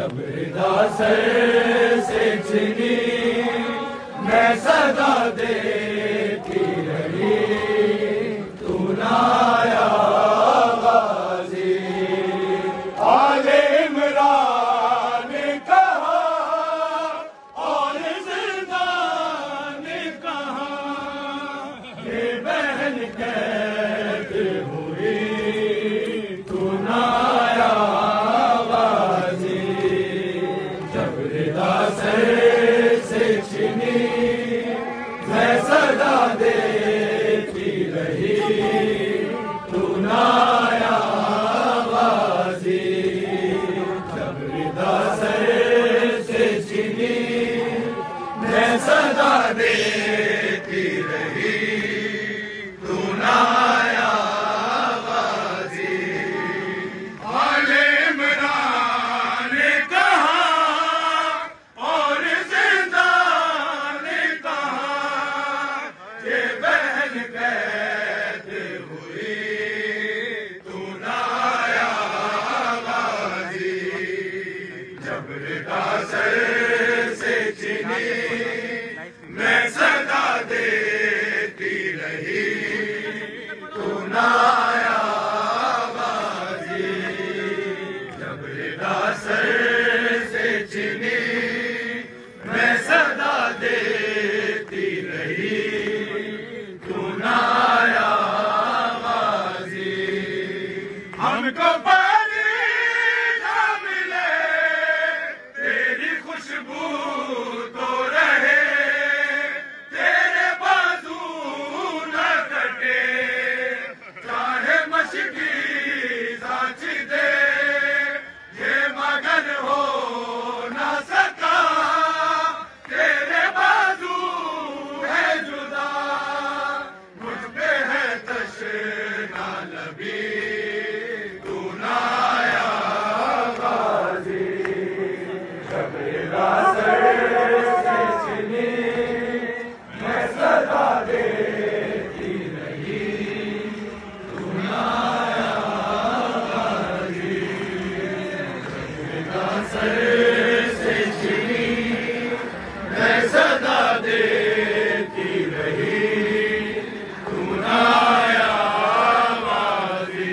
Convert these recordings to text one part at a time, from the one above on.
जब रिदा सर से छिनी मैं सदा देती रही तू ना आया गाजी। आले इमरान कहा और जिंदा ने कहा ये बहन कैद हुई तू ना आया गाजी। जब रिदा सर से छिनी मैं सदा देती रही तू ना आया गाजी। जब रिदा सर से छिनी मैं सदा देती रही तू ना आया गाजी। आले इमरान ने कहा और जिंदा ने कहा ये बहन कैद हुई तू ना आया गाजी। जब रिदा सर से छिनी मैं सदा देती रही तू ना आया गाजी। जब रिदा सर से छिनी मैं सदा देती रही तू ना आया गाजी। हमको पानी ना मिले तेरी खुशबू तो रहे तेरे बाजू न कटे चाहे मशकी साची दे ये मगन हो ना सका तेरे बाजू है जुदा मुझ पे है तशना लबी तू ना आया गाजी। जब रिदा सर से छिनी मैं सदा देती रही तू ना आया गाजी। जब रिदा सर से छिनी मैं सदा देती रही तू ना आया गाजी।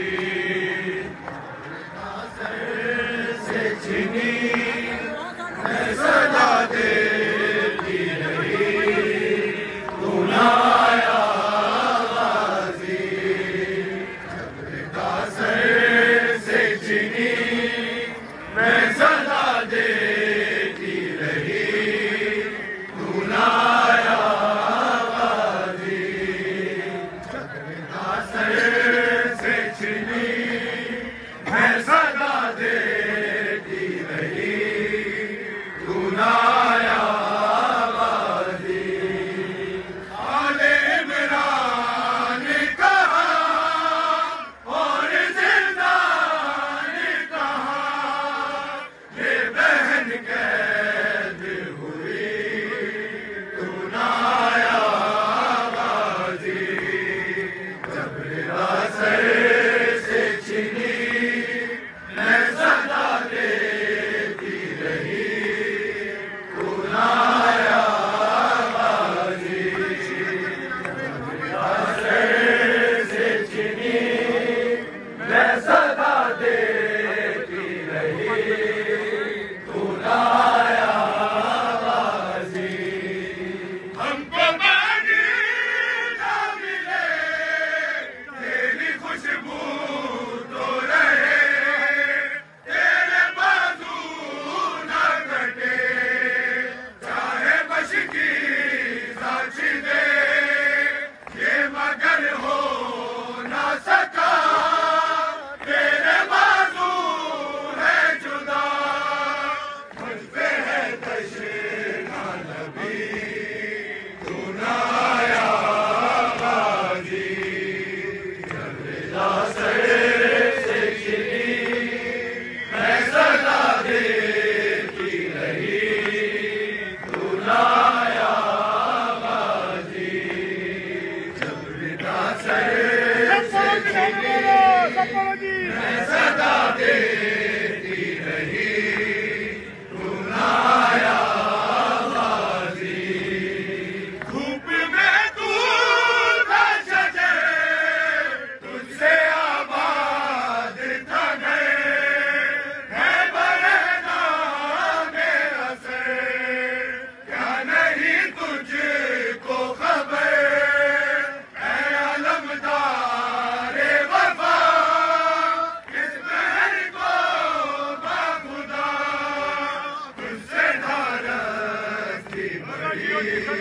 रिदा सर से छिनी मैं सदा देती रही तू ना आया गाजी। जब रिदा सर से छिनी मैं सदा देती रही तू ना आया गाजी। जब रिदा सर से छिनी मैं सदा देती रही तू ना आया गाजी। आले इमरान ने कहा और जिंदा ने कहा ये बहन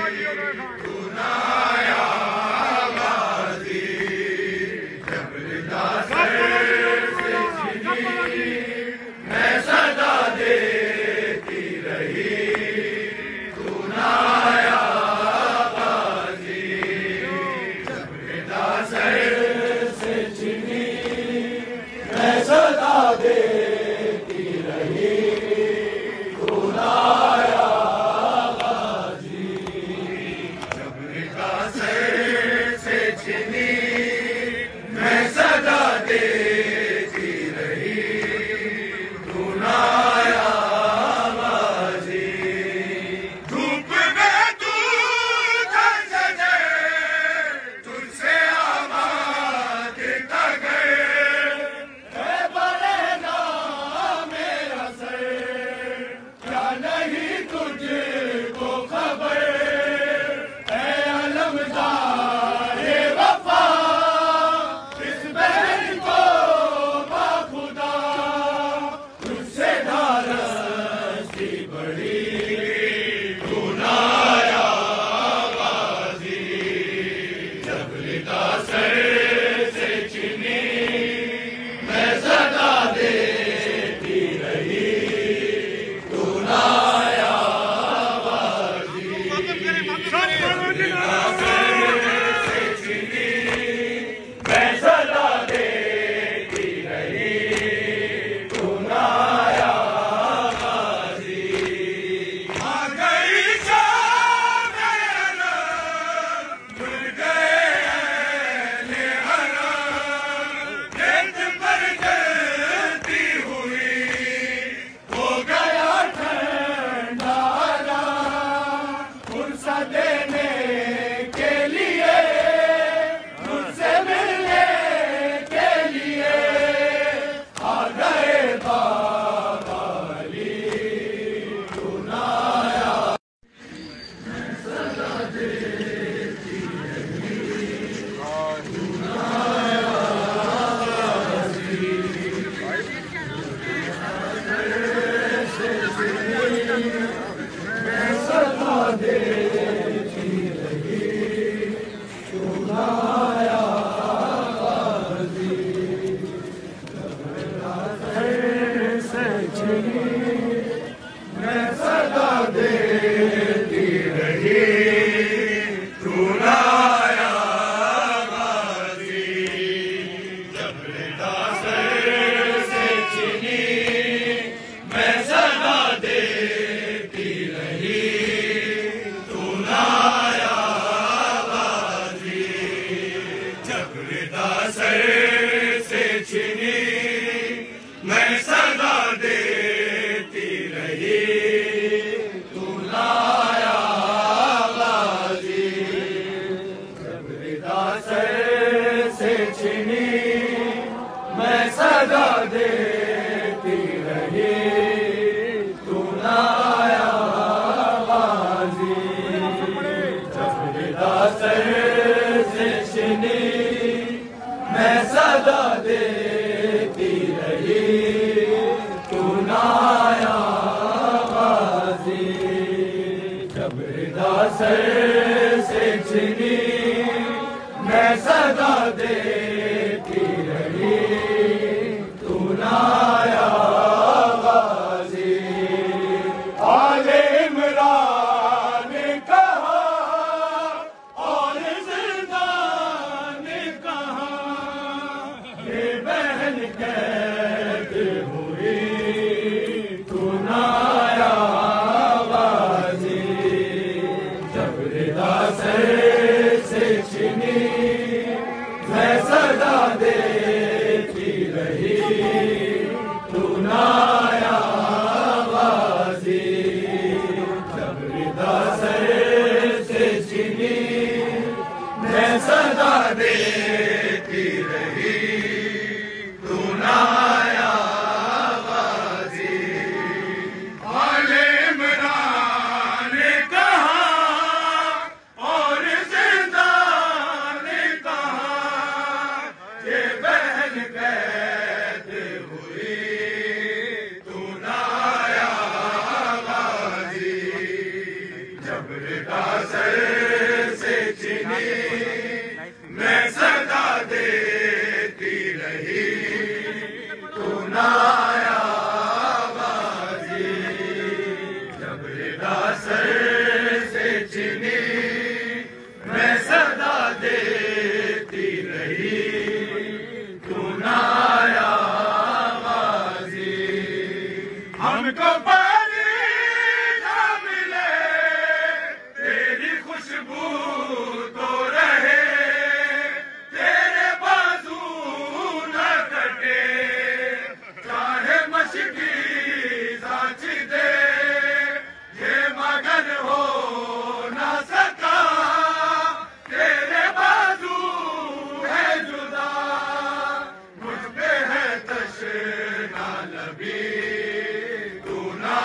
मैं मुझको पानी ना मिले तेरी खुशबू तो रहे, तेरे बाजू न कटे चाहे मशकी साची दे, ये मगर हो ना सका तेरे बाजू है जुदा, मुझ पे है तशना लबी तू ना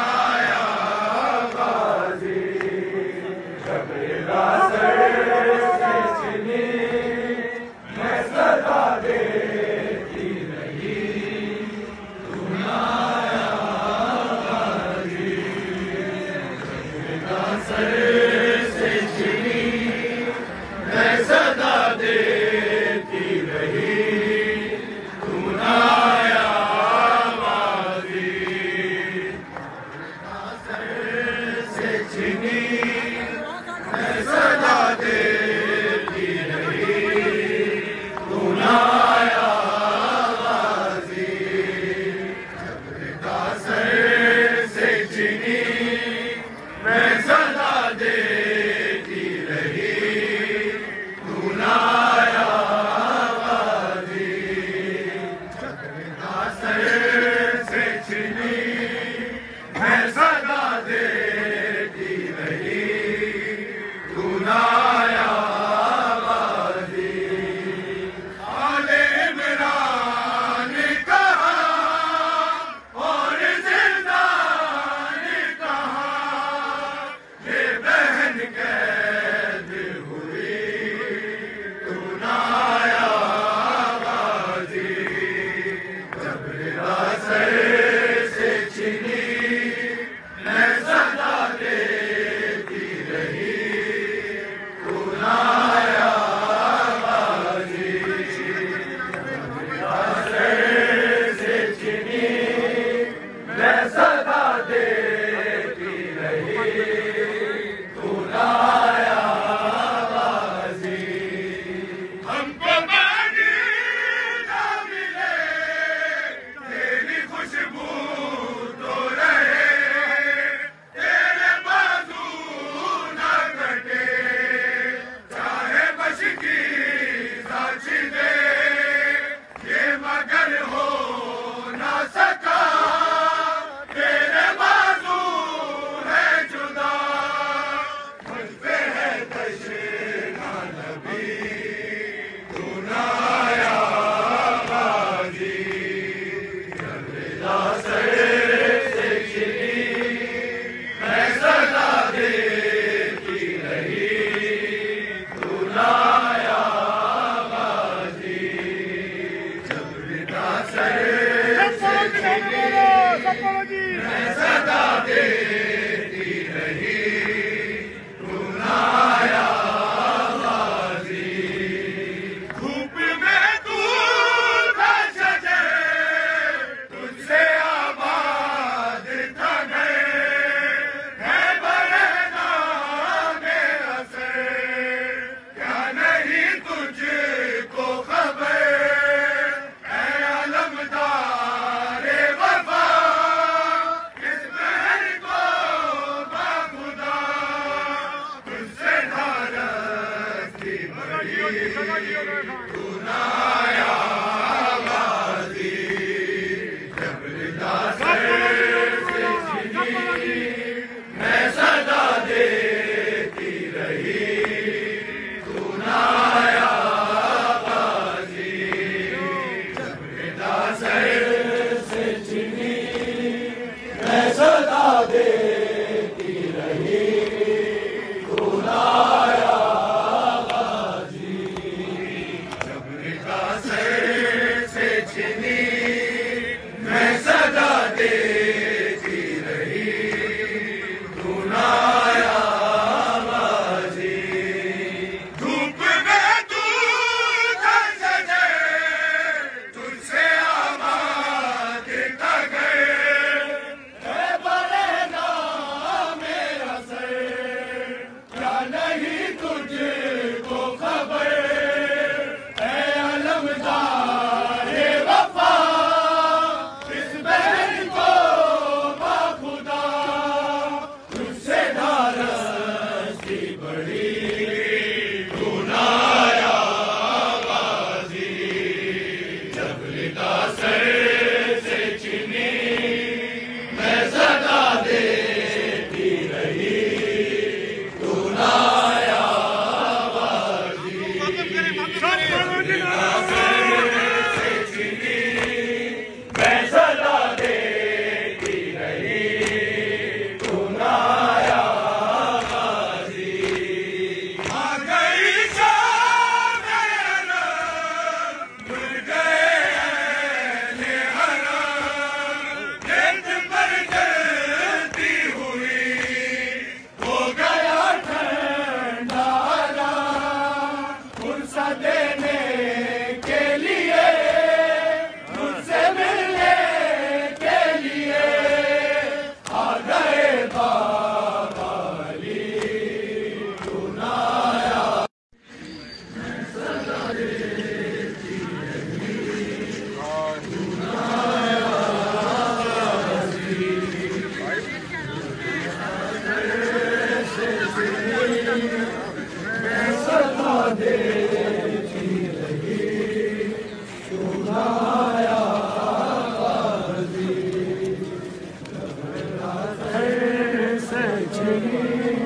छिनी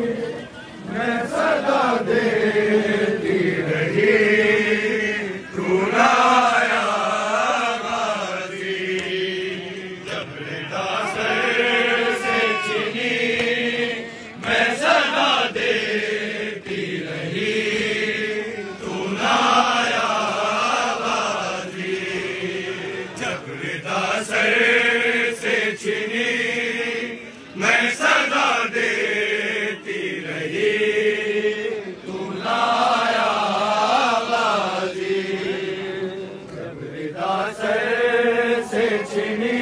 मैं सदा देती रही तू ना आया गाजी जब रिदा सर से छिनी मैं सदा देती रही तू ना आया गाजी जब रिदा सर से छिनी मैं सदा देती रही तू लाया गाजी जब रिदा सर से छिनी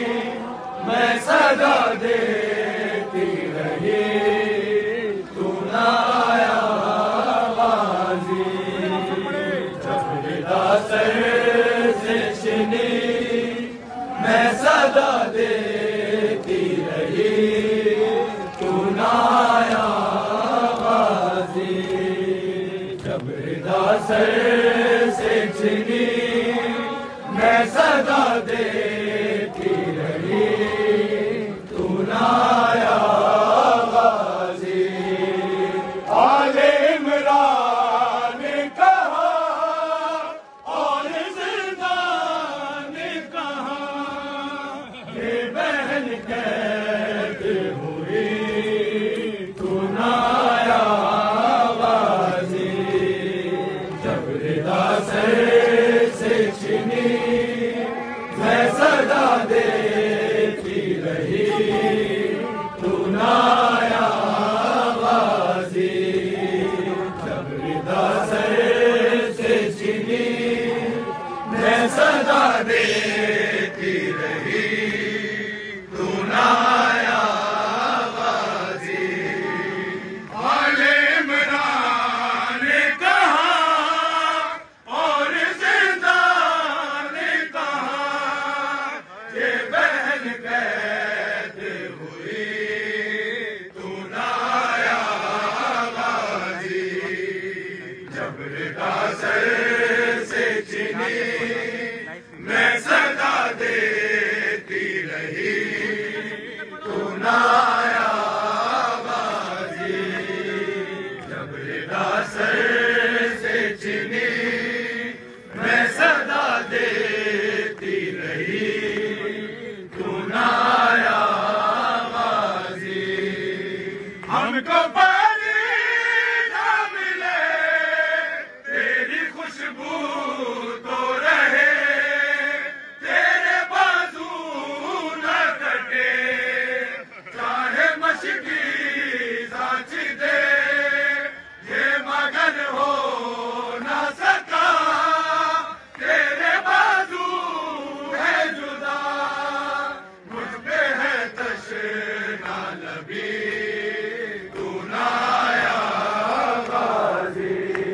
मैं सदा देती रही तू लाया गाजी जब रिदा सर से छिनी मैं सदा देती रही तू नाया गाजी जब रिदा सर से छिनी मैं सदा देती रही तू नाया गाजी आले इमरान ने कहा और जिंदा ने कहा ये बहन कैद हुई तू नाया गाजी जब रिदा सर से छिनी मैं सदा देती रही तू नाया गाजी जब रिदा सर से छिनी मैं सदा देती रही तू नाया गाजी आले इमरान ने कहा और जिंदा ने कहा ये बहन कैद हुई तू नाया गाजी जब रिदा सर से छिनी मैं सदा देती रही तू नाया गाजी जब रिदा सर से छिनी मैं सदा देती रही तू नाया गाजी हमको पानी ना मिले तेरी खुशबू तो रहे तेरे बाजू न कटे चाहे मशकी साच दे ये मगन हो ना सका तेरे बाजू है जुदा मुझ पे है तशना लबी तू नाया गाजी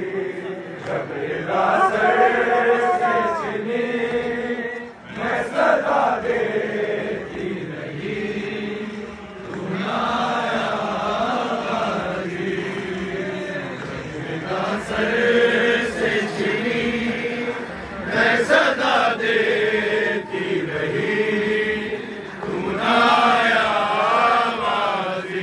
जब रिदा सर से छिनी मैं सदा देती रही तू नाया गाजी जब रिदा सर से छिनी मैं सदा देती रही तू नाया गाजी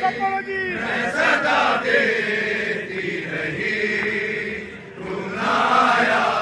सदा देती रही, तू ना आया